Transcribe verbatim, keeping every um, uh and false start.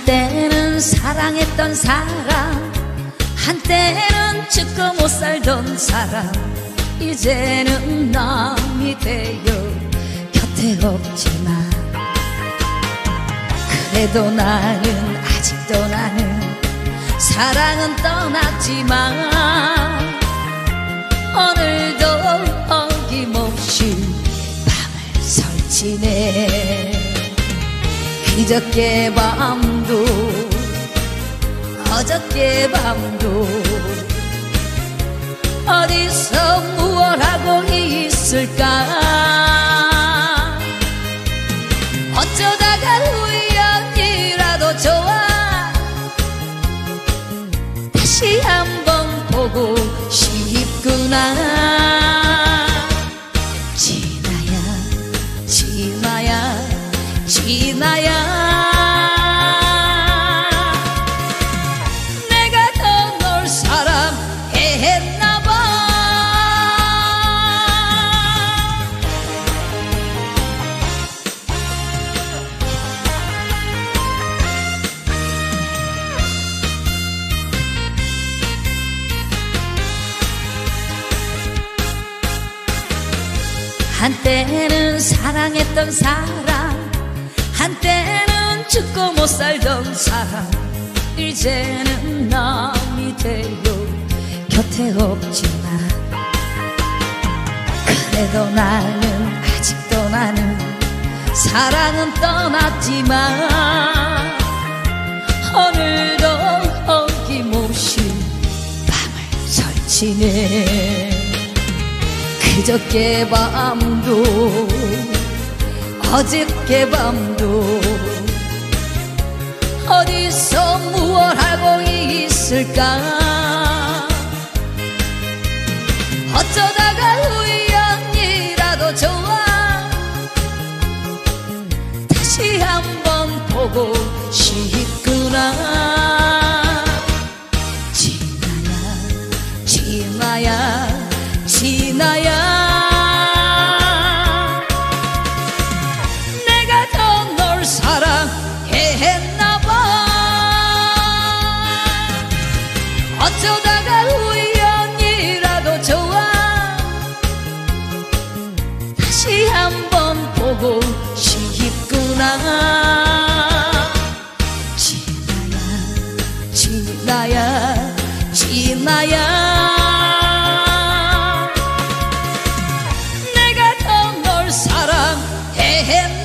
한때는 사랑했던 사람, 한때는 죽고 못 살던 사람, 이제는 남이 되어 곁에 없지만 그래도 나는 아직도 나는 사랑은 떠났지만 오늘도 어김없이 밤을 설치네. 그저께 밤도 어저께 밤도 어디서 무얼 하고 있을까. 어쩌다가 우연이라도 좋아 다시 한번 보고 싶구나. 진아야 진아야 진아야, 내가 더 널 사랑했나봐. 한때는 사랑했던 사람, 한때는 죽고 못 살던 사람, 이제는 남이 되어 곁에 없지만 그래도 나는 아직도 나는 사랑은 떠났지만 오늘도 어김없이 밤을 설치네. 그저께 밤도 어저께 밤도 어디서 무얼 하고 있을까. 어쩌다가 우연이라도 좋아 다시 한번 보고 싶구나. 진아야 진아야 진아야, 사랑했나봐. 어쩌다가 우연이라도 좋아 다시 한번 보고 싶구나. 진아야 진아야 진아야, 내가 더 널 사랑했나봐.